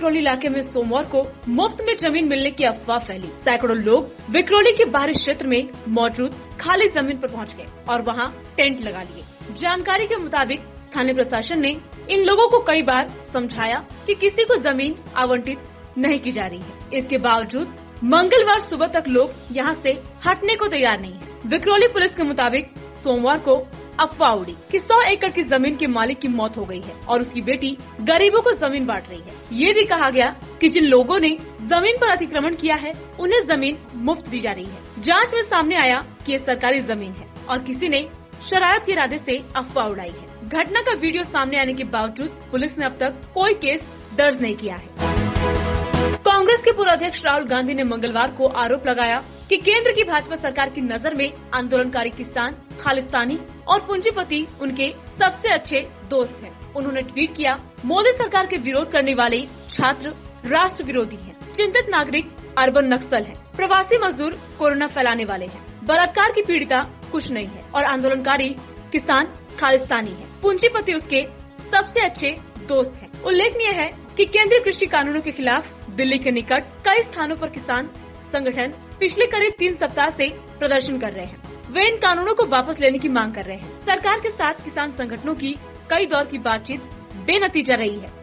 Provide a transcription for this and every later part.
विक्रोली इलाके में सोमवार को मुफ्त में जमीन मिलने की अफवाह फैली। सैकड़ों लोग विक्रोली के बाहरी क्षेत्र में मौजूद खाली जमीन पर पहुंच गए और वहां टेंट लगा लिए। जानकारी के मुताबिक स्थानीय प्रशासन ने इन लोगों को कई बार समझाया कि किसी को जमीन आवंटित नहीं की जा रही है। इसके बावजूद मंगलवार सुबह तक लोग यहां से हटने को तैयार नहीं है। विक्रोली पुलिस के मुताबिक सोमवार को अफवाह उड़ी कि 100 एकड़ की जमीन के मालिक की मौत हो गई है और उसकी बेटी गरीबों को जमीन बांट रही है। ये भी कहा गया कि जिन लोगों ने जमीन पर अतिक्रमण किया है उन्हें जमीन मुफ्त दी जा रही है। जांच में सामने आया कि ये सरकारी जमीन है और किसी ने शरारत के इरादे से अफवाह उड़ाई है। घटना का वीडियो सामने आने के बावजूद पुलिस ने अब तक कोई केस दर्ज नहीं किया है। कांग्रेस के पूर्व अध्यक्ष राहुल गांधी ने मंगलवार को आरोप लगाया कि केंद्र की भाजपा सरकार की नजर में आंदोलनकारी किसान, खालिस्तानी और पूंजीपति उनके सबसे अच्छे दोस्त हैं। उन्होंने ट्वीट किया, मोदी सरकार के विरोध करने वाले छात्र राष्ट्र विरोधी हैं, चिंतित नागरिक अर्बन नक्सल हैं, प्रवासी मजदूर कोरोना फैलाने वाले हैं, बलात्कार की पीड़िता कुछ नहीं है और आंदोलनकारी किसान खालिस्तानी है, पूंजीपति उसके सबसे अच्छे दोस्त हैं। उल्लेखनीय है कि केंद्रीय कृषि कानूनों के खिलाफ दिल्ली के निकट कई स्थानों पर किसान संगठन पिछले करीब 3 सप्ताह से प्रदर्शन कर रहे हैं। वे इन कानूनों को वापस लेने की मांग कर रहे हैं। सरकार के साथ किसान संगठनों की कई दौर की बातचीत बेनतीजा रही है।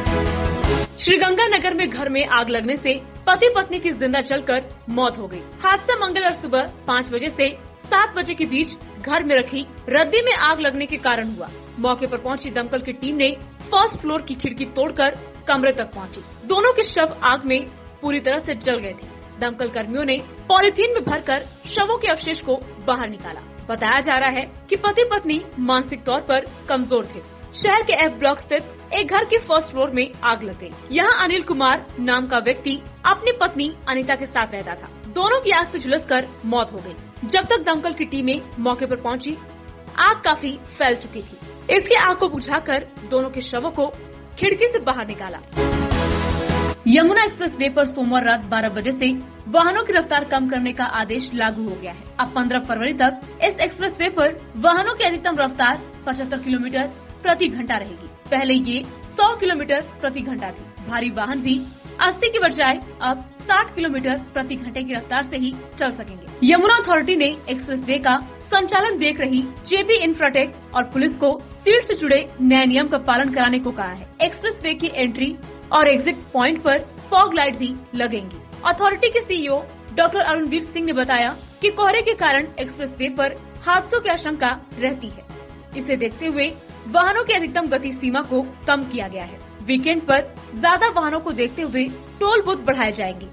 श्रीगंगानगर में घर में आग लगने से पति पत्नी की जिंदा जलकर मौत हो गई। हादसा मंगलवार सुबह 5 बजे से 7 बजे के बीच घर में रखी रद्दी में आग लगने के कारण हुआ। मौके पर पहुंची दमकल की टीम ने फर्स्ट फ्लोर की खिड़की तोड़कर कमरे तक पहुंची। दोनों के शव आग में पूरी तरह से जल गए थे। दमकल कर्मियों ने पॉलीथीन में भरकर शवों के अवशेष को बाहर निकाला। बताया जा रहा है कि पति पत्नी मानसिक तौर पर कमजोर थे। शहर के F ब्लॉक स्थित एक घर के फर्स्ट फ्लोर में आग लग गई। यहाँ अनिल कुमार नाम का व्यक्ति अपनी पत्नी अनीता के साथ रहता था। दोनों की आग से झुलसकर मौत हो गई। जब तक दमकल की टीमें मौके पर पहुंची, आग काफी फैल चुकी थी। इसकी आग को बुझाकर दोनों के शवों को खिड़की से बाहर निकाला। यमुना एक्सप्रेस वे पर सोमवार रात 12 बजे से वाहनों की रफ्तार कम करने का आदेश लागू हो गया है। अब 15 फरवरी तक इस एक्सप्रेस वे पर वाहनों की अधिकतम रफ्तार 75 किलोमीटर प्रति घंटा रहेगी। पहले ये 100 किलोमीटर प्रति घंटा थी। भारी वाहन भी 80 की बजाय अब 60 किलोमीटर प्रति घंटे की रफ्तार से ही चल सकेंगे। यमुना अथॉरिटी ने एक्सप्रेस वे का संचालन देख रही JP इंफ्राटेक और पुलिस को स्पीड से जुड़े नए नियम का पालन कराने को कहा है। एक्सप्रेस वे की एंट्री और एग्जिट पॉइंट पर फॉग लाइट भी लगेंगी। अथॉरिटी के CEO डॉक्टर अरुणवीर सिंह ने बताया कि कोहरे के कारण एक्सप्रेस वे पर हादसों की आशंका रहती है। इसे देखते हुए वाहनों की अधिकतम गति सीमा को कम किया गया है। वीकेंड पर ज्यादा वाहनों को देखते हुए टोल बूथ बढ़ाए जाएंगे।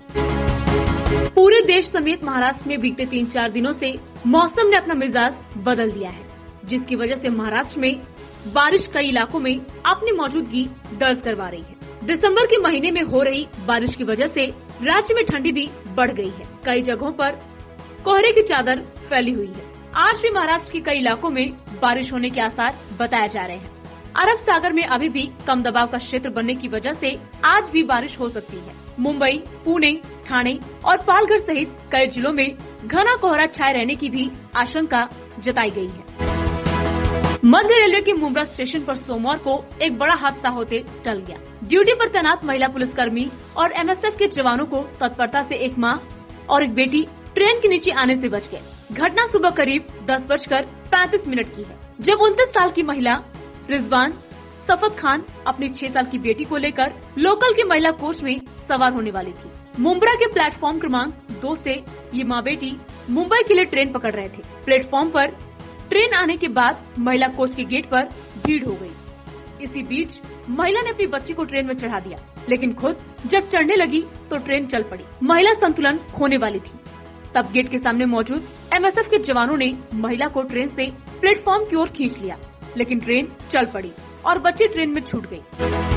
पूरे देश समेत महाराष्ट्र में बीते 3-4 दिनों से मौसम ने अपना मिजाज बदल दिया है, जिसकी वजह से महाराष्ट्र में बारिश कई इलाकों में अपनी मौजूदगी दर्ज करवा रही है। दिसंबर के महीने में हो रही बारिश की वजह से राज्य में ठंडी भी बढ़ गई है। कई जगहों पर कोहरे की चादर फैली हुई है। आज भी महाराष्ट्र के कई इलाकों में बारिश होने के आसार बताए जा रहे हैं। अरब सागर में अभी भी कम दबाव का क्षेत्र बनने की वजह से आज भी बारिश हो सकती है। मुंबई, पुणे, ठाणे और पालघर सहित कई जिलों में घना कोहरा छाए रहने की भी आशंका जताई गई है। मध्य रेलवे के मुंब्रा स्टेशन पर सोमवार को एक बड़ा हादसा होते टल गया। ड्यूटी पर तैनात महिला पुलिसकर्मी और MSF के जवानों को तत्परता से एक मां और एक बेटी ट्रेन के नीचे आने से बच गए। घटना सुबह करीब 10:35 की है, जब 29 साल की महिला रिजवान सफत खान अपनी 6 साल की बेटी को लेकर लोकल की महिला कोच में सवार होने वाली थी। मुंब्रा के प्लेटफॉर्म क्रमांक 2 से ये माँ बेटी मुंबई के लिए ट्रेन पकड़ रहे थे। प्लेटफॉर्म पर ट्रेन आने के बाद महिला कोच के गेट पर भीड़ हो गई। इसी बीच महिला ने अपनी बच्ची को ट्रेन में चढ़ा दिया, लेकिन खुद जब चढ़ने लगी तो ट्रेन चल पड़ी। महिला संतुलन खोने वाली थी। तब गेट के सामने मौजूद MSF के जवानों ने महिला को ट्रेन से प्लेटफॉर्म की ओर खींच लिया, लेकिन ट्रेन चल पड़ी और बच्ची ट्रेन में छूट गई।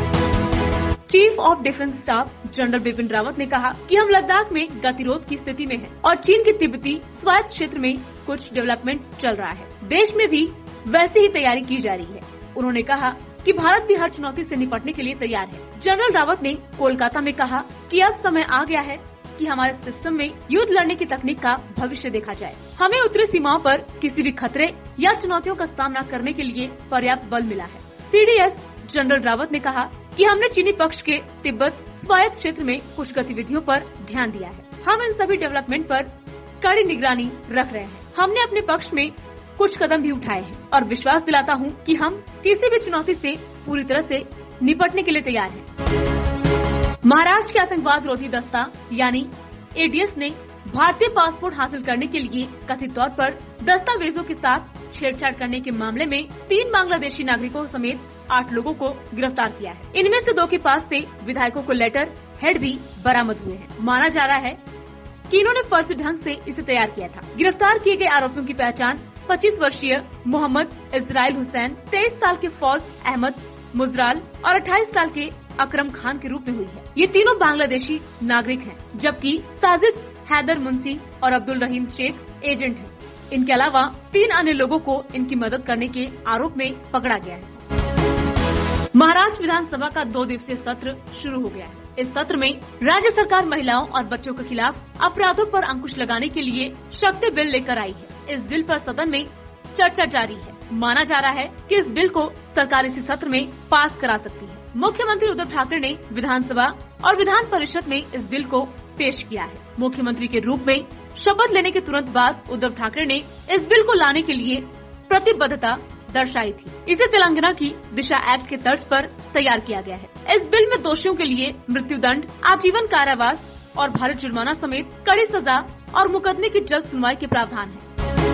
Chief of defence staff general Bipin Rawat ने कहा कि हम लद्दाख में गतिरोध की स्थिति में हैं और चीन के तिब्बती स्वायत्त क्षेत्र में कुछ डेवलपमेंट चल रहा है। देश में भी वैसे ही तैयारी की जा रही है। उन्होंने कहा कि भारत भी हर चुनौती से निपटने के लिए तैयार है। जनरल रावत ने कोलकाता में कहा कि अब समय आ गया है कि हमारे सिस्टम में युद्ध लड़ने की तकनीक का भविष्य देखा जाए। हमें उत्तरी सीमाओं पर किसी भी खतरे या चुनौतियों का सामना करने के लिए पर्याप्त बल मिला है। CDS जनरल रावत ने कहा कि हमने चीनी पक्ष के तिब्बत स्वायत्त क्षेत्र में कुछ गतिविधियों पर ध्यान दिया है। हम इन सभी डेवलपमेंट पर कड़ी निगरानी रख रहे हैं। हमने अपने पक्ष में कुछ कदम भी उठाए हैं और विश्वास दिलाता हूं कि हम किसी भी चुनौती से पूरी तरह से निपटने के लिए तैयार हैं। महाराष्ट्र के आतंकवाद रोधी दस्ता यानी एडीएस ने भारतीय पासपोर्ट हासिल करने के लिए कथित तौर पर दस्तावेजों के साथ छेड़छाड़ करने के मामले में 3 बांग्लादेशी नागरिकों समेत 8 लोगों को गिरफ्तार किया है। इनमें से 2 के पास से विधायकों को लेटर हेड भी बरामद हुए हैं। माना जा रहा है कि इन्होंने फर्जी ढंग से इसे तैयार किया था। गिरफ्तार किए गए आरोपियों की पहचान 25 वर्षीय मोहम्मद इजराइल हुसैन, 23 साल के फौज अहमद मुजराल और 28 साल के अकरम खान के रूप में हुई है। ये तीनों बांग्लादेशी नागरिक हैं, जबकि साजिद हैदर मुंशी और अब्दुल रहीम शेख एजेंट हैं। इनके अलावा 3 अन्य लोगों को इनकी मदद करने के आरोप में पकड़ा गया है। महाराष्ट्र विधानसभा का 2 दिवसीय सत्र शुरू हो गया है। इस सत्र में राज्य सरकार महिलाओं और बच्चों के खिलाफ अपराधों पर अंकुश लगाने के लिए शक्ति बिल लेकर आई है। इस बिल पर सदन में चर्चा जारी है। माना जा रहा है कि इस बिल को सरकार इसी सत्र में पास करा सकती है। मुख्यमंत्री उद्धव ठाकरे ने विधानसभा और विधान परिषद में इस बिल को पेश किया है। मुख्यमंत्री के रूप में शपथ लेने के तुरंत बाद उद्धव ठाकरे ने इस बिल को लाने के लिए प्रतिबद्धता दर्शाई थी। इसे तेलंगाना की दिशा एक्ट के तर्ज पर तैयार किया गया है। इस बिल में दोषियों के लिए मृत्युदंड, आजीवन कारावास और भारी जुर्माना समेत कड़ी सजा और मुकदमे की जल्द सुनवाई के प्रावधान है।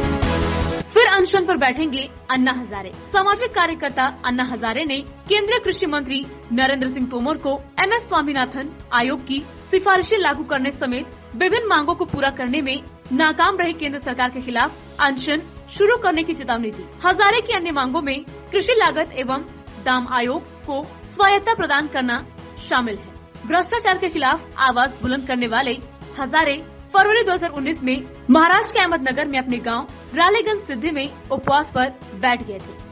फिर अनशन पर बैठेंगे अन्ना हजारे। सामाजिक कार्यकर्ता अन्ना हजारे ने केंद्रीय कृषि मंत्री नरेंद्र सिंह तोमर को MS स्वामीनाथन आयोग की सिफारिशें लागू करने समेत विभिन्न मांगों को पूरा करने में नाकाम रही केंद्र सरकार के खिलाफ अनशन शुरू करने की चेतावनी दी। हजारे की अन्य मांगों में कृषि लागत एवं दाम आयोग को स्वायत्तता प्रदान करना शामिल है। भ्रष्टाचार के खिलाफ आवाज बुलंद करने वाले हजारे फरवरी 2019 में महाराष्ट्र के अहमदनगर में अपने गांव रालेगंज सिद्धि में उपवास पर बैठ गए थे।